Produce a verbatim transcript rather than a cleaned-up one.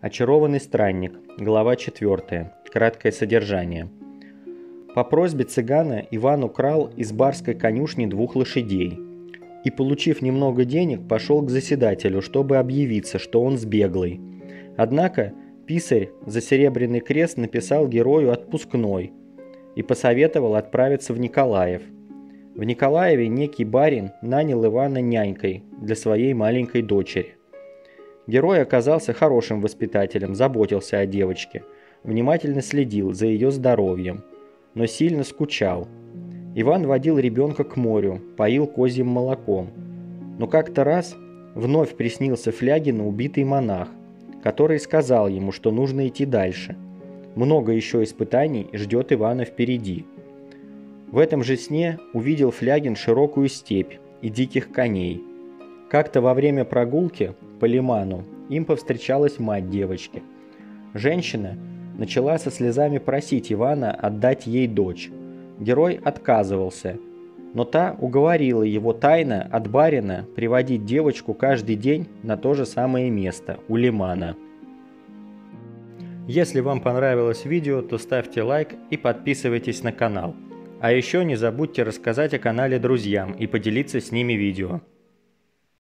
Очарованный странник. Глава четвёртая. Краткое содержание. По просьбе цыгана Иван украл из барской конюшни двух лошадей и, получив немного денег, пошел к заседателю, чтобы объявиться, что он сбеглый. Однако писарь за серебряный крест написал герою отпускной и посоветовал отправиться в Николаев. В Николаеве некий барин нанял Ивана нянькой для своей маленькой дочери. Герой оказался хорошим воспитателем, заботился о девочке, внимательно следил за ее здоровьем, но сильно скучал. Иван водил ребенка к морю, поил козьим молоком. Но как-то раз вновь приснился Флягину убитый монах, который сказал ему, что нужно идти дальше. Много еще испытаний ждет Ивана впереди. В этом же сне увидел Флягин широкую степь и диких коней. Как-то во время прогулки по лиману им повстречалась мать девочки. Женщина начала со слезами просить Ивана отдать ей дочь. Герой отказывался, но та уговорила его тайно от барина приводить девочку каждый день на то же самое место, у лимана. Если вам понравилось видео, то ставьте лайк и подписывайтесь на канал. А еще не забудьте рассказать о канале друзьям и поделиться с ними видео.